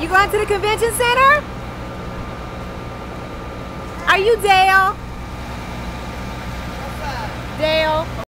You going to the convention center? Are you Dale? Dale?